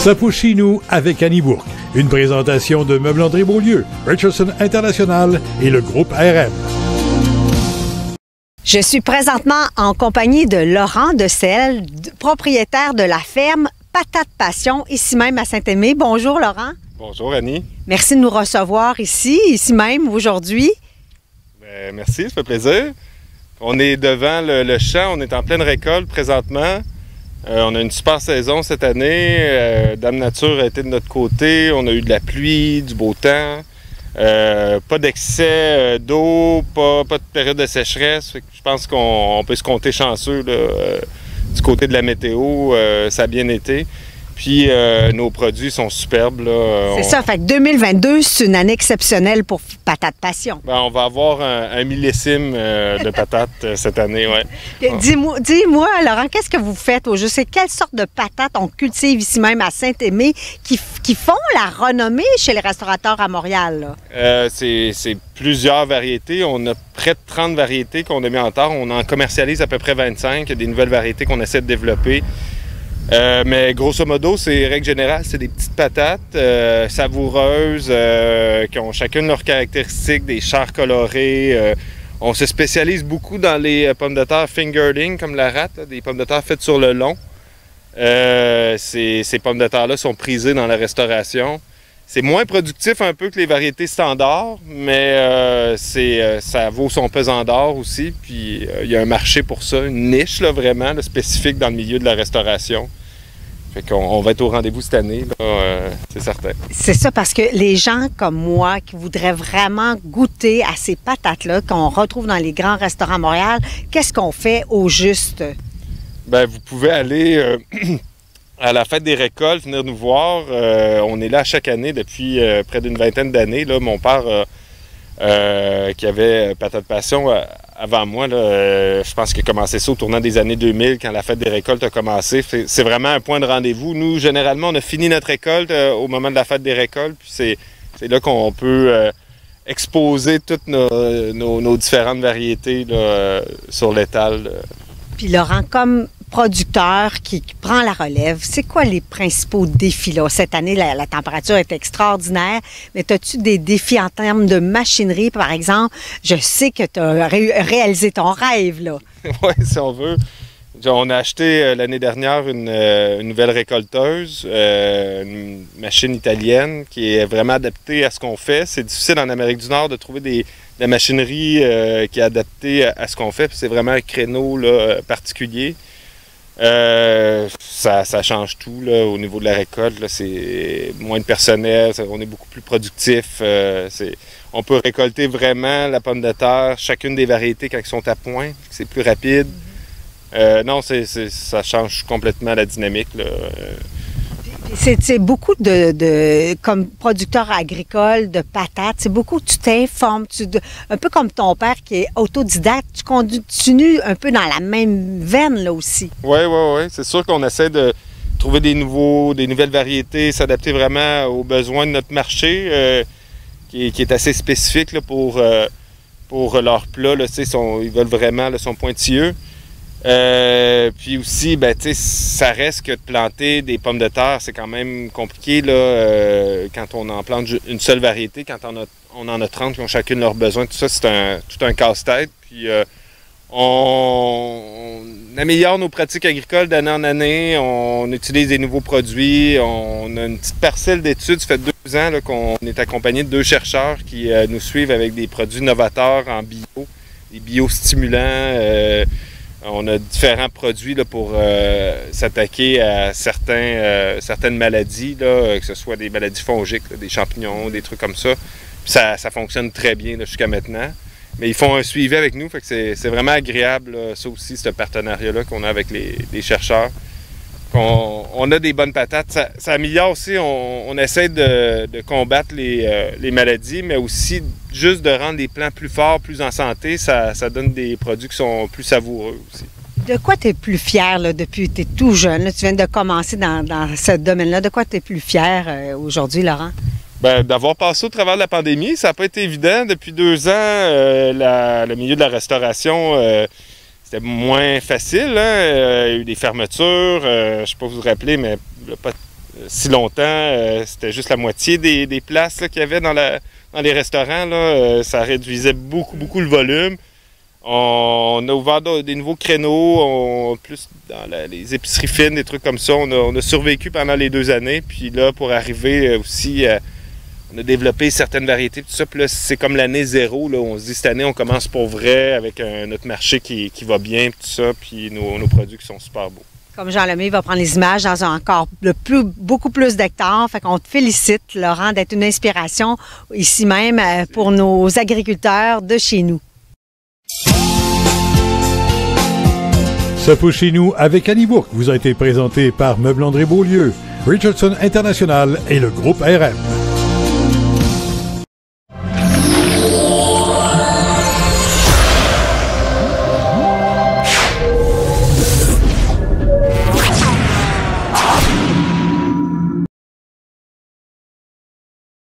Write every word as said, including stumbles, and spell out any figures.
Ça pousse chez nous avec Annie Bourque. Une présentation de Meublanderie Beaulieu, Richardson International et le groupe R M. Je suis présentement en compagnie de Laurent Decelle, propriétaire de la ferme Patates Passion, ici même à Saint-Aimé. Bonjour Laurent. Bonjour Annie. Merci de nous recevoir ici, ici même aujourd'hui. Bien, merci, ça fait plaisir. On est devant le, le champ, on est en pleine récolte présentement. Euh, on a une super saison cette année. Euh, Dame Nature a été de notre côté. On a eu de la pluie, du beau temps. Euh, pas d'excès d'eau, pas, pas de période de sécheresse. Fait que je pense qu'on peut se compter chanceux là, euh, du côté de la météo. Euh, ça a bien été. Puis euh, nos produits sont superbes. C'est on... ça, fait que deux mille vingt-deux, c'est une année exceptionnelle pour Patates Passion. Ben, on va avoir un, un millésime euh, de patates euh, cette année, oui. Dis-moi, dis-moi, Laurent, qu'est-ce que vous faites au juste? Quelles sortes de patates on cultive ici même à Saint-Aimé qui, qui font la renommée chez les restaurateurs à Montréal? Euh, c'est, c'est plusieurs variétés. On a près de trente variétés qu'on a mis en terre. On en commercialise à peu près vingt-cinq. Il y a des nouvelles variétés qu'on essaie de développer. Euh, mais grosso modo, c'est règle générale, c'est des petites patates euh, savoureuses euh, qui ont chacune leurs caractéristiques, des chars colorées. Euh, on se spécialise beaucoup dans les pommes de terre fingerling, comme la rate, là, des pommes de terre faites sur le long. Euh, ces, ces pommes de terre-là sont prisées dans la restauration. C'est moins productif un peu que les variétés standards, mais euh, c'est, euh, ça vaut son pesant d'or aussi. Puis euh, il y a un marché pour ça, une niche là, vraiment là, spécifique dans le milieu de la restauration. Fait qu'on on va être au rendez-vous cette année, là, euh, c'est certain. C'est ça, parce que les gens comme moi qui voudraient vraiment goûter à ces patates-là qu'on retrouve dans les grands restaurants à Montréal, qu'est-ce qu'on fait au juste? Bien, vous pouvez aller... Euh, à la fête des récoltes, venir nous voir. Euh, on est là chaque année depuis euh, près d'une vingtaine d'années. Là, mon père, euh, euh, qui avait Patates Passion euh, avant moi, là, euh, je pense qu'il a commencé ça au tournant des années deux mille, quand la fête des récoltes a commencé. C'est vraiment un point de rendez-vous. Nous, généralement, on a fini notre récolte euh, au moment de la fête des récoltes. Puis c'est, c'est là qu'on peut euh, exposer toutes nos, nos, nos différentes variétés là, euh, sur l'étal. Puis Laurent, comme producteur qui, qui prend la relève, c'est quoi les principaux défis là? Cette année, la, la température est extraordinaire, mais as-tu des défis en termes de machinerie, par exemple? Je sais que tu as ré réalisé ton rêve, là. Oui, si on veut. On a acheté euh, l'année dernière une, euh, une nouvelle récolteuse, euh, une machine italienne qui est vraiment adaptée à ce qu'on fait. C'est difficile en Amérique du Nord de trouver des, de la machinerie euh, qui est adaptée à, à ce qu'on fait. C'est vraiment un créneau là, particulier. Euh, ça, ça change tout là, au niveau de la récolte. Là, c'est moins de personnel, on est beaucoup plus productif. Euh, c'est, on peut récolter vraiment la pomme de terre, chacune des variétés quand elles sont à point. C'est plus rapide. Euh, non, c'est, c'est, ça change complètement la dynamique. Là. C'est, c'est beaucoup de, de, comme producteur agricole de patates, c'est beaucoup, tu t'informes, tu, un peu comme ton père qui est autodidacte, tu continues un peu dans la même veine là aussi. Oui, oui, oui. C'est sûr qu'on essaie de trouver des nouveaux, des nouvelles variétés, s'adapter vraiment aux besoins de notre marché, euh, qui, qui est assez spécifique là, pour, euh, pour leur plat. Là, sont, ils veulent vraiment, là, sont pointilleux. Euh, puis aussi, ben, ça reste que de planter des pommes de terre, c'est quand même compliqué là, euh, quand on en plante une seule variété, quand on, a, on en a trente qui ont chacune leurs besoins. Tout ça, c'est un, tout un casse-tête. Puis euh, on, on améliore nos pratiques agricoles d'année en année, on utilise des nouveaux produits, on a une petite parcelle d'études, ça fait deux ans là, qu'on est accompagné de deux chercheurs qui euh, nous suivent avec des produits novateurs en bio, des biostimulants. Euh, On a différents produits là, pour euh, s'attaquer à certains, euh, certaines maladies, là, que ce soit des maladies fongiques, là, des champignons, des trucs comme ça. Puis ça, ça fonctionne très bien là, jusqu'à maintenant. Mais ils font un suivi avec nous, fait que c'est, c'est vraiment agréable, là, ça aussi, ce partenariat-là qu'on a avec les, les chercheurs. On, on a des bonnes patates. Ça, ça améliore aussi, on, on essaie de, de combattre les, euh, les maladies, mais aussi juste de rendre les plants plus forts, plus en santé. Ça, ça donne des produits qui sont plus savoureux aussi. De quoi tu es plus fier là, depuis que tu es tout jeune? Là, tu viens de commencer dans, dans ce domaine-là. De quoi tu es plus fier euh, aujourd'hui, Laurent? Bien, d'avoir passé au travers de la pandémie, ça n'a pas été évident. Depuis deux ans, euh, la, le milieu de la restauration... Euh, C'était moins facile, hein? Euh, il y a eu des fermetures, euh, je ne sais pas si vous vous rappelez, mais pas, si longtemps, euh, c'était juste la moitié des, des places qu'il y avait dans, la, dans les restaurants. Là, euh, ça réduisait beaucoup, beaucoup le volume. On a ouvert des nouveaux créneaux, on, plus dans la, les épiceries fines, des trucs comme ça. On a, on a survécu pendant les deux années. Puis là, pour arriver aussi... Euh, on a développé certaines variétés, tout ça. Puis là, c'est comme l'année zéro. Là, où on se dit, cette année, on commence pour vrai avec un, notre marché qui, qui va bien, tout ça. Puis nos, nos produits qui sont super beaux. Comme Jean Lemay va prendre les images dans un encore de plus, beaucoup plus d'hectares. Fait qu'on te félicite, Laurent, d'être une inspiration ici même pour nos agriculteurs de chez nous. Ce pouce chez nous avec Annie Bourque vous a été présenté par Meubles André Beaulieu, Richardson International et le groupe R M.